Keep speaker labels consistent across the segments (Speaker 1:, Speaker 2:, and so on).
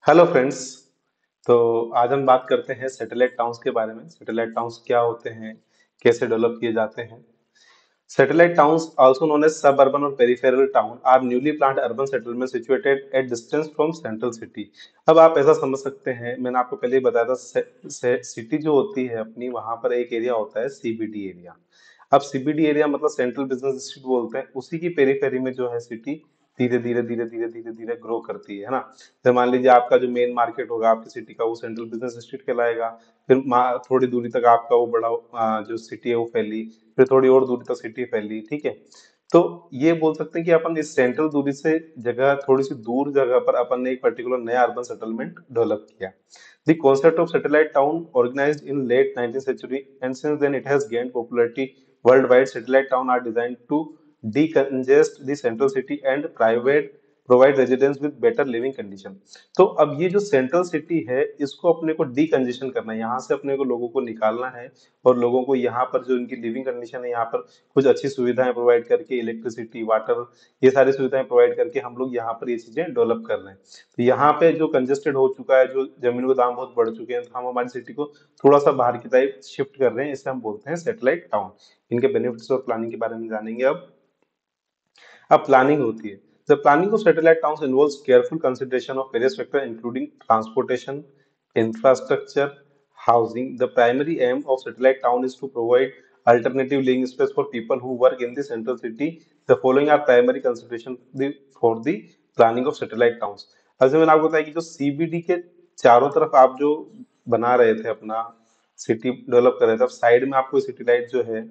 Speaker 1: Hello friends. तो आज हम बात करते हैं सैटेलाइट टाउन्स के बारे में। सैटेलाइट टाउन्स क्या होते हैं, कैसे डेवलप किए जाते हैं। Satellite towns also known as suburban और peripheral town are newly planned urban settlement situated at distance from central city. अब आप ऐसा समझ सकते हैं, मैंने आपको पहले ही बताया था, सिटी जो होती है अपनी, वहां पर एक एरिया होता है सीबीडी एरिया। अब सीबीडी एरिया मतलब सेंट्रल बिजनेस डिस्ट्रिक्ट बोलते हैं, उसी की पेरीफेरी में जो है सिटी धीरे धीरे ग्रो करती है ना। तो मान लीजिए आपका जो मेन मार्केट होगा आपकी सिटी का, वो सेंट्रल बिजनेस डिस्ट्रिक्ट कहलाएगा। फिर थोड़ी दूरी तक आपका वो बड़ा जो सिटी है वो फैली। फिर थोड़ी और दूरी तक सिटी फैली, ठीक है। तो ये बोल सकते हैं कि अपन इस सेंट्रल दूरी से जगह, थोड़ी सी दूर जगह पर अपन ने एक पर्टिकुलर नया अर्बन सेटलमेंट डेवलप किया। The concept of satellite town organized in late 19th century, and since then it has gained popularity worldwide. Satellite town are designed to decongest the central city and provide residents with better living condition। तो अब ये जो central city है, इसको अपने को decongestion करना है, यहाँ से अपने को लोगों को निकालना है। और लोगों को यहाँ पर जो इनकी लिविंग कंडीशन है, यहाँ पर कुछ अच्छी सुविधाएं प्रोवाइड करके, इलेक्ट्रिसिटी, वाटर, ये सारी सुविधाएं प्रोवाइड करके हम लोग यहाँ पर ये चीजें डेवलप कर रहे हैं। तो यहाँ पे जो कंजेस्टेड हो चुका है, जो जमीन के दाम बहुत बढ़ चुके हैं, तो हम हमारी सिटी को थोड़ा सा बाहर की तरफ शिफ्ट कर रहे हैं, इसे हम बोलते हैं सैटेलाइट टाउन। इनके बेनिफिट्स और प्लानिंग के बारे में जानेंगे अब प्लानिंग होती है। The planning of satellite towns involves careful consideration of various factors including transportation, infrastructure, housing. The primary aim of satellite town is to provide alternative living space for people who work in the central city. The following are primary consideration for the planning of satellite towns। जैसे मैंने आपको बताया कि जो CBD के चारों तरफ आप जो बना रहे थे, अपना सिटी डेवलप कर रहे थे, अब साइड में आपको सिटी लाइट जो है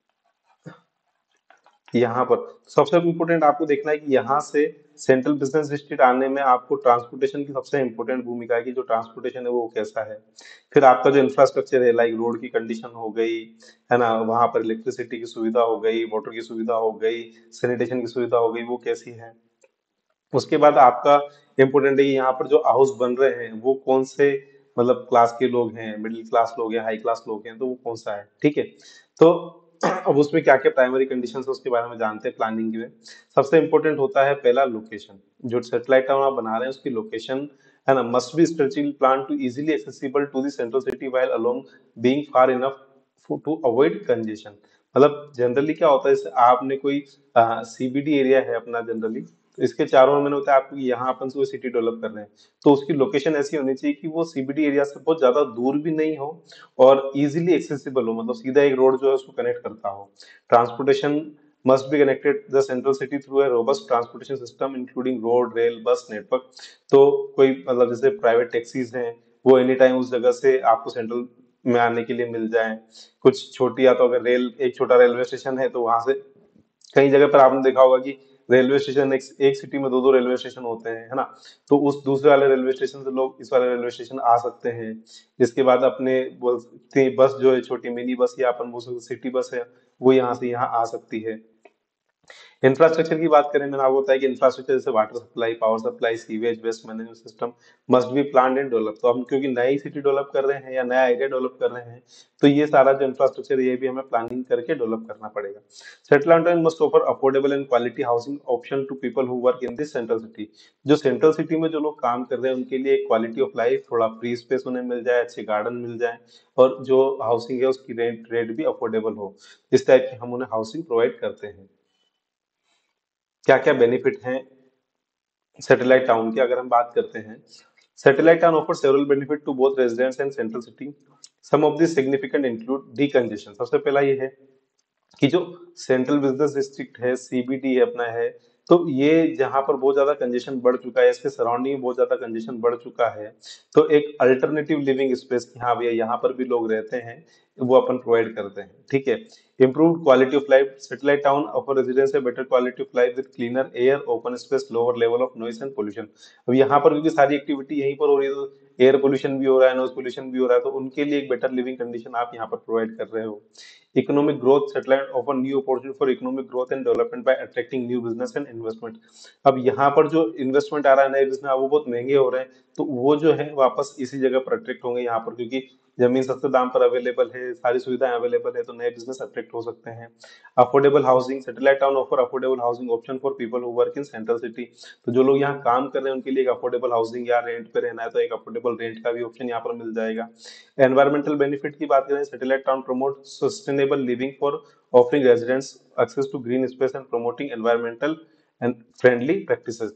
Speaker 1: यहाँ पर सबसे इम्पोर्टेंट आपको देखना है कि यहाँ से सेंट्रल बिजनेस डिस्ट्रिक्ट आने में आपको ट्रांसपोर्टेशन की सबसे इम्पोर्टेंट भूमिका है कि जो ट्रांसपोर्टेशन है वो कैसा है। फिर आपका जो इंफ्रास्ट्रक्चर है, लाइक रोड की कंडीशन हो गई, है ना, वहां पर इलेक्ट्रिसिटी की सुविधा हो गई, वाटर की सुविधा हो गई, सैनिटेशन की सुविधा हो गई, वो कैसी है। उसके बाद आपका इम्पोर्टेंट है कि यहाँ पर जो हाउस बन रहे हैं वो कौन से, मतलब क्लास के लोग हैं, मिडिल क्लास लोग हैं, हाई क्लास लोग हैं, तो वो कौन सा है, ठीक है। तो अब उसमें क्या क्या प्राइमरी कंडीशन है उसके बारे में जानते हैं प्लानिंग में। सबसे इम्पोर्टेंट होता है पहला लोकेशन। जो सेटेलाइट टाउन आप बना रहे हैं उसकी लोकेशन, है ना, must be strategically plan to easily accessible to the central city while along being far enough to avoid congestion. मतलब जनरली क्या होता है, जैसे आपने कोई सीबीडी एरिया है अपना जनरली, तो इसके चारों में मैंने बताया आपको कि यहाँ अपन से सिटी डेवलप कर रहे हैं, तो उसकी लोकेशन ऐसी होनी चाहिए कि वो सीबीडी एरिया से बहुत ज्यादा दूर भी नहीं हो और इजीली एक्सेसिबल हो, मतलब सीधा एक रोड जो है उसको कनेक्ट करता हो। Transportation must be connected the central city through a robust transportation system including road, rail, bus network. तो कोई मतलब जैसे प्राइवेट टैक्सीज हैं, वो एनी टाइम उस जगह से आपको सेंट्रल में आने के लिए मिल जाए। कुछ छोटी, या तो अगर रेल, एक छोटा रेलवे स्टेशन है तो वहां से, कई जगह पर आपने देखा होगा कि रेलवे स्टेशन, एक सिटी में दो दो रेलवे स्टेशन होते हैं, है ना। तो उस दूसरे वाले रेलवे स्टेशन से लोग इस वाले रेलवे स्टेशन आ सकते हैं। इसके बाद अपने बोलते हैं बस जो है, छोटी मिनी बस या अपन बोल सकते सिटी बस है, वो यहाँ से यहाँ आ सकती है। इंफ्रास्ट्रक्चर की बात करें, मैंने आपको बताया कि इंफ्रास्ट्रक्चर जैसे water supply, power supply, sewage, waste management system must be plan and develop. तो हम क्योंकि नई सिटी डेवलप कर रहे हैं या नया एरिया डेवलप कर रहे हैं, तो ये सारा जो इंफ्रास्ट्रक्चर ये भी हमें प्लानिंग करके डेवलप करना पड़ेगा। Settle must offer affordable and quality housing option to people who work in this central city. जो सेंट्रल सिटी में जो लोग काम कर रहे हैं उनके लिए क्वालिटी ऑफ लाइफ, थोड़ा फ्री स्पेस उन्हें मिल जाए, अच्छे गार्डन मिल जाए, और जो हाउसिंग है उसकी रेंट रेट भी अफोर्डेबल हो। इस टाइप की हम उन्हें हाउसिंग प्रोवाइड करते हैं। क्या क्या बेनिफिट हैं सैटेलाइट टाउन की, अगर हम बात करते हैं। Satellite town offer several benefit to both residents and central city. Some of the significant include decongestion. सबसे पहला ये है कि जो सेंट्रल बिजनेस डिस्ट्रिक्ट है, सीबीडी है अपना है, तो ये जहां पर बहुत ज्यादा कंजेशन बढ़ चुका है, इसके सराउंडिंग में बहुत ज्यादा कंजेशन बढ़ चुका है, तो एक अल्टरनेटिव लिविंग स्पेस की, हाँ भैया यहाँ पर भी लोग रहते हैं, वो अपन प्रोवाइड करते हैं, ठीक है। Improve quality of life. Satellite town offer residents better quality of life with cleaner air, open space, lower level of noise and pollution. अब यहाँ पर क्योंकि सारी एक्टिविटी यहीं पर हो रही है, तो एयर पोल्यूशन भी हो रहा है, नॉइस पोल्यूशन भी हो रहा है, तो उनके लिए एक बेटर लिविंग कंडीशन आप यहाँ पर प्रोवाइड कर रहे हो। Economic growth satellite offer new opportunity for economic growth and development by attracting new business and investment. अब यहाँ पर जो इन्वेस्टमेंट आ रहा है नए बिजनेस, वो बहुत महंगे हो रहे हैं, तो वो जो है वापस इसी जगह पर अट्रैक्ट होंगे यहाँ पर, क्योंकि जमीन सस्ते दाम पर अवेलेबल है, सारी सुविधाएं अवेलेबल है, तो नए बिजनेस अट्रैक्ट हो सकते हैं। Affordable housing, satellite town offer affordable housing option for people who work in central city. तो जो लोग यहाँ काम कर रहे हैं उनके लिए एक अफोर्डेबल हाउसिंग या रेंट पे रहना है तो एक अफोर्डेबल रेंट का भी ऑप्शन यहाँ पर मिल जाएगा। एनवायरमेंटल बेनिफिट की बात करें, satellite town promote sustainable living for offering residents access to green space and promoting environmental and friendly practices.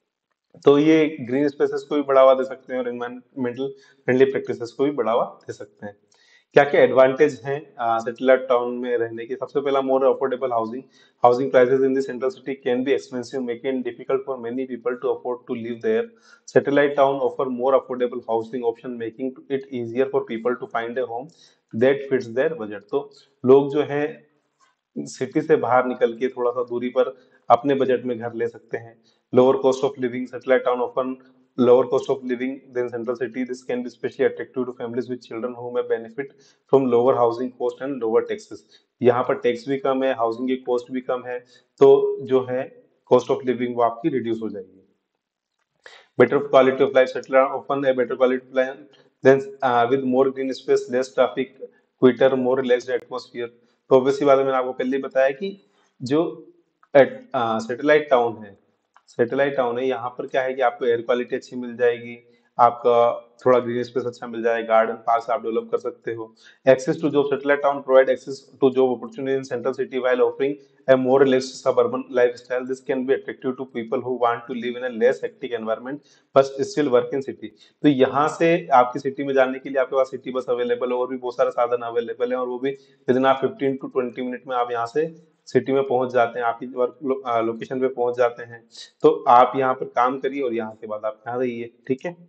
Speaker 1: तो ये ग्रीन स्पेसेस को भी बढ़ावा दे सकते हैं और एनवायरमेंटल फ्रेंडली प्रैक्टिसेस को भी बढ़ावा दे सकते हैं। क्या क्या एडवांटेज हैं सैटेलाइट टाउन में रहने की? सबसे पहला, more affordable housing. Housing prices in the central city can be expensive, making it difficult for many people to afford to live there. Satellite town offer more affordable housing option, making it easier for people to find a home that fits their budget. तो लोग जो है city से बाहर निकल के थोड़ा सा दूरी पर अपने बजट में घर ले सकते हैं। Lower cost of living, satellite town offer lower cost of living than central city. This can be especially attractive to families with children who may benefit from lower housing cost and lower taxes. यहाँ पर tax भी कम है, housing की cost भी कम है, तो जो है कॉस्ट ऑफ लिविंग वो आपकी रिड्यूस हो जाएगी। better quality of life, settle often a better quality plan then with more green space, less traffic, quieter, more relaxed atmosphere। तो ऑब्वियसली बात है, मैंने आपको पहले ही बताया कि जो सैटेलाइट टाउन है, सैटेलाइट टाउन है, यहाँ पर क्या है कि आपको एयर क्वालिटी अच्छी मिल जाएगी, आपका थोड़ा ग्रीन स्पेस अच्छा मिल जाएगा, गार्डन पार्क आप डेवलप कर सकते हो। Access to job, satellite town provide access to job opportunity in central city while offering a more relaxed suburban lifestyle. This can be attractive to people who want to live in a less hectic environment but still work in city। तो यहाँ से आपकी city में जाने के लिए आपके पास city bus available है और भी बहुत सारे साधन अवेलेबल है, और वो भी विदिन आप 15 to 20 मिनट में आप यहाँ से सिटी में पहुंच जाते हैं, आपकी वर्क लोकेशन पे पहुंच जाते हैं। तो आप यहाँ पर काम करिए और यहाँ के बाद आप यहाँ रहिए, ठीक है।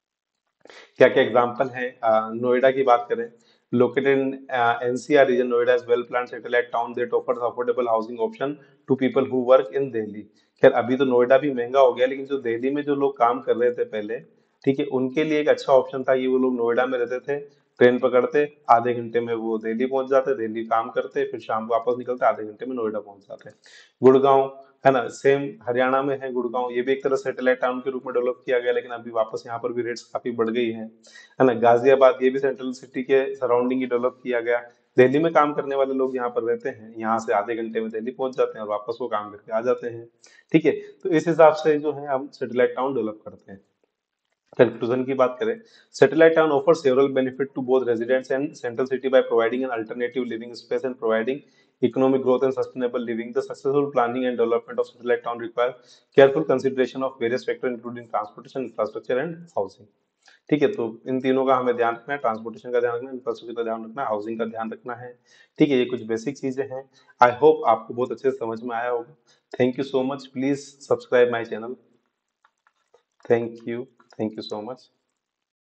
Speaker 1: क्या क्या एग्जाम्पल है? नोएडा की बात करें, located in NCR region, Noida is well planned satellite town that offers affordable housing option to people who work in Delhi. खैर अभी तो नोएडा भी महंगा हो गया, लेकिन जो दिल्ली में जो लोग काम कर रहे थे पहले, ठीक है, उनके लिए एक अच्छा ऑप्शन था कि वो लोग नोएडा में रहते थे, ट्रेन पकड़ते, आधे घंटे में वो दिल्ली पहुंच जाते, दिल्ली काम करते, फिर शाम को वापस निकलते, आधे घंटे में नोएडा पहुंच जाते। गुड़गांव है ना, सेम हरियाणा में है गुड़गांव, ये भी एक तरह सैटेलाइट टाउन के रूप में डेवलप किया गया, लेकिन अभी वापस यहाँ पर भी रेट्स काफी बढ़ गई है ना। गाजियाबाद, ये भी सेंट्रल सिटी के सराउंडिंग ही डेवलप किया गया। दिल्ली में काम करने वाले लोग यहाँ पर रहते हैं, यहाँ से आधे घंटे में दिल्ली पहुंच जाते हैं और वापस वो काम करके आ जाते हैं, ठीक है। तो इस हिसाब से जो है हम सैटेलाइट टाउन डेवलप करते हैं। कंक्लूजन की बात करें, satellite town offer several benefit to both residents and central city by providing an alternative living space and providing economic growth and sustainable living. The successful planning and development of satellite town requires careful consideration of various factors including transportation, infrastructure and housing। ठीक है, तो इन तीनों का हमें ध्यान रखना है, transportation का ध्यान रखना है, इंफ्रास्ट्रक्चर का ध्यान रखना है, हाउसिंग का ध्यान रखना है, ठीक है। ये कुछ बेसिक चीजें हैं। आई होप आपको बहुत अच्छे से समझ में आया होगा। Thank you so much, please subscribe my channel. Thank you, thank you so much.